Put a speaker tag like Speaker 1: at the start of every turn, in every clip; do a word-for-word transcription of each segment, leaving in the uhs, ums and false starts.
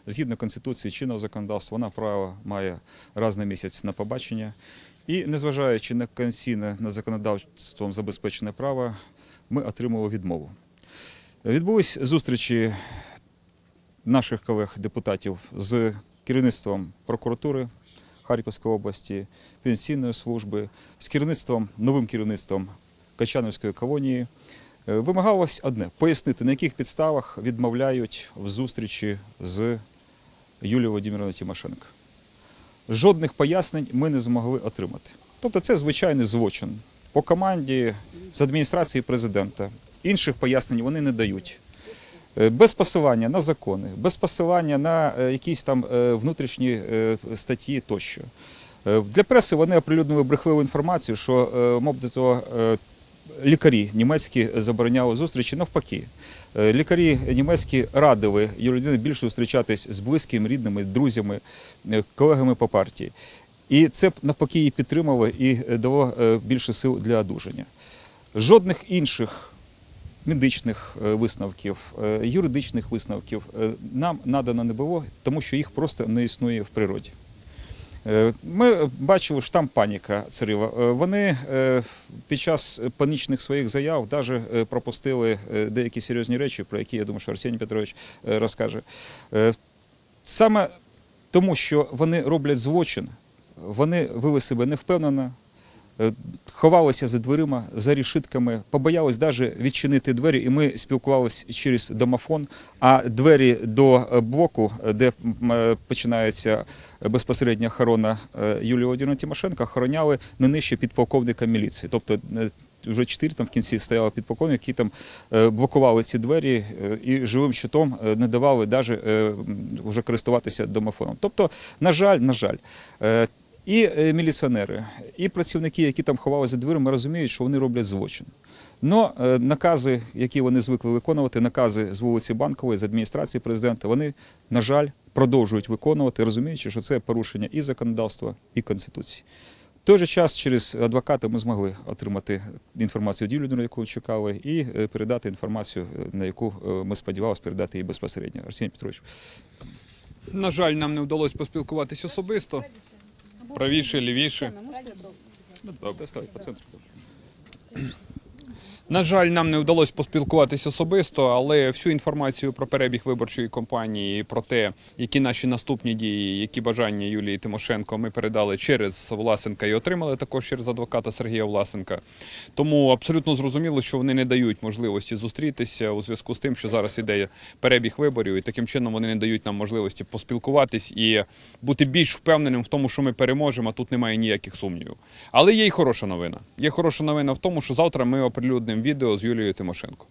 Speaker 1: Згідно Конституції, чинного законодавства, вона право має раз на місяць на побачення. І, незважаючи на конституційне, на законодавством забезпечене право, ми отримали відмову. Відбулись зустрічі наших колег-депутатів з керівництвом прокуратури Харківської області, пенсійної служби, з керівництвом, новим керівництвом Качанівської колонії. Вимагалось одне – пояснити, на яких підставах відмовляють в зустрічі з Юлією Володимирівною Тимошенко. Жодних пояснень ми не змогли отримати. Тобто це звичайний злочин. По команді з адміністрації президента інших пояснень вони не дають. Без посилання на закони, без посилання на якісь там внутрішні статті тощо. Для преси вони оприлюднили брехливу інформацію, що, мовбито, лікарі німецькі забороняли зустрічі. Навпаки, лікарі німецькі радили Юлії більше зустрічатись з близькими, рідними, друзями, колегами по партії. І це навпаки її підтримало і дало більше сил для одужання. Жодних інших медичних висновків, юридичних висновків нам надано не було, тому що їх просто не існує в природі. Ми бачили, що там паніка царила. Вони під час панічних своїх заяв навіть пропустили деякі серйозні речі, про які, я думаю, що Арсеній Петрович розкаже. Саме тому, що вони роблять злочин, вони вели себе невпевнено, ховалися за дверима, за решітками, побоялись навіть відчинити двері, і ми спілкувалися через домофон, а двері до блоку, де починається безпосередня охорона Юлії Володимирівни Тимошенко, охороняли не нижче підполковника міліції. Тобто вже чотири там в кінці стояли підполковники, які там блокували ці двері і живим щитом не давали навіть вже користуватися домофоном. Тобто, на жаль, на жаль, і міліціонери, і працівники, які там ховалися за дверима, розуміють, що вони роблять злочин. Но накази, які вони звикли виконувати, накази з вулиці Банкової, з адміністрації президента, вони, на жаль, продовжують виконувати, розуміючи, що це порушення і законодавства, і Конституції. В той же час через адвоката ми змогли отримати інформацію від Юлії, на яку чекали, і передати інформацію, на яку ми сподівалися передати їй безпосередньо. Арсеній Петрович.
Speaker 2: На жаль, нам не вдалося поспілкуватись особисто. Правіше, лівіше.
Speaker 1: По центру.
Speaker 2: На жаль, нам не вдалося поспілкуватись особисто, але всю інформацію про перебіг виборчої кампанії, про те, які наші наступні дії, які бажання Юлії Тимошенко ми передали через Власенка і отримали також через адвоката Сергія Власенка. Тому абсолютно зрозуміло, що вони не дають можливості зустрітися у зв'язку з тим, що зараз іде перебіг виборів, і таким чином вони не дають нам можливості поспілкуватись і бути більш впевненим в тому, що ми переможемо, а тут немає ніяких сумнівів. Але є й хороша новина. Є хороша новина в тому, що завтра ми оприлюднимо відео з Юлією Тимошенко.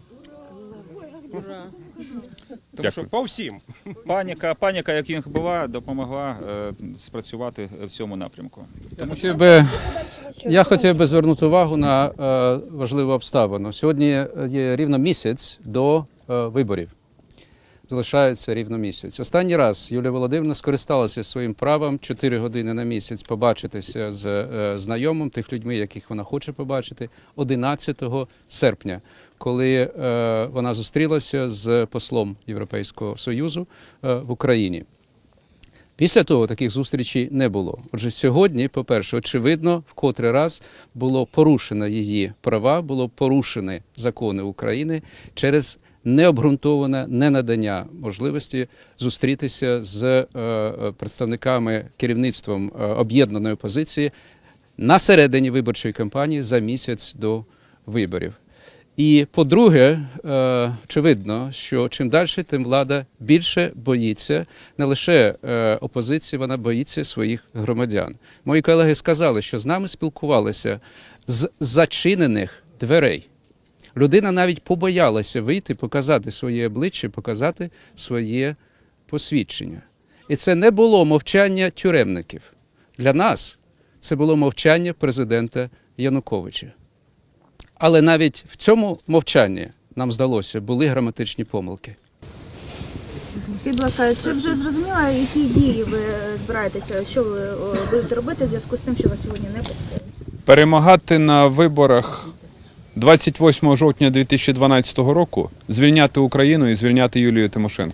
Speaker 3: Ура!
Speaker 4: Тому що по всім.
Speaker 1: Паніка, паніка, як їх була, допомогла е, спрацювати в цьому напрямку.
Speaker 3: Тому що би, я хотів би звернути увагу на е, важливу обставину. Сьогодні є рівно місяць до е, виборів. Залишається рівно місяць. Останній раз Юлія Володимирівна скористалася своїм правом чотири години на місяць побачитися з е, знайомим, тих людьми, яких вона хоче побачити, одинадцятого серпня, коли е, вона зустрілася з послом Європейського Союзу е, в Україні. Після того таких зустрічей не було. Отже, сьогодні, по-перше, очевидно, в котрий раз було порушено її права, було порушені закони України через необґрунтоване ненадання можливості зустрітися з е, представниками керівництвом е, об'єднаної опозиції на середині виборчої кампанії за місяць до виборів. І, по-друге, е, очевидно, що чим далі, тим влада більше боїться, не лише е, опозиції, вона боїться своїх громадян. Мої колеги сказали, що з нами спілкувалися з зачинених дверей. Людина навіть побоялася вийти, показати своє обличчя, показати своє посвідчення. І це не було мовчання тюремників. Для нас це було мовчання президента Януковича. Але навіть в цьому мовчанні, нам здалося, були граматичні помилки.
Speaker 5: Скажіть, будь ласка, чи вже зрозуміло, які дії ви збираєтеся, що ви будете робити в зв'язку з тим, що вас сьогодні не пустили?
Speaker 2: Перемагати на виборах двадцять восьмого жовтня дві тисячі дванадцятого року, звільняти Україну і звільняти Юлію Тимошенко.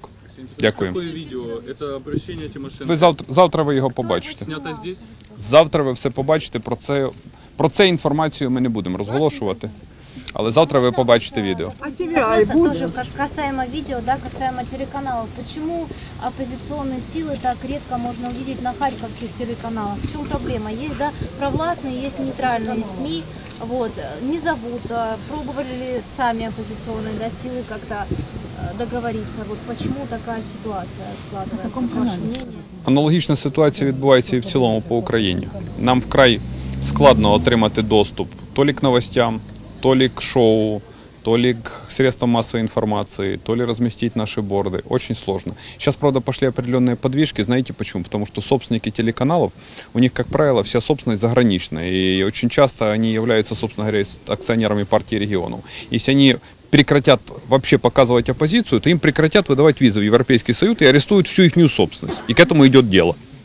Speaker 2: Дякую.
Speaker 6: Такое видео, это обращение Тимошенко.
Speaker 2: Ви завтра, завтра ви його побачите.
Speaker 6: Снято здесь?
Speaker 2: Завтра ви все побачите. Про це, про це інформацію ми не будемо розголошувати. Але завтра ви побачите відео.
Speaker 7: Вопрос тоже как касаемо видео, да, касаемо телеканалов. Почему оппозиционные силы так редко можно увидеть на харьковских телеканалах? В чем проблема? Есть, да, провластные, есть нейтральные СМИ. Вот, не зовут. а Пробовали ли сами оппозиционные, да, силы как-то э, договориться? Вот почему такая ситуация складывается? Ваше мнение?
Speaker 2: Аналогічна ситуація відбувається і в цілому по Україні. Нам вкрай складно отримати доступ то лі к новостям, то ли к шоу, то ли к средствам массовой информации, то ли разместить наши борды. Очень сложно. Сейчас, правда, пошли определенные подвижки. Знаете почему? Потому что собственники телеканалов, у них, как правило, вся собственность заграничная. И очень часто они являются, собственно говоря, акционерами партии регионов. Если они прекратят вообще показывать оппозицию, то им прекратят выдавать визы в Европейский Союз и арестуют всю их собственность. И к этому идет дело.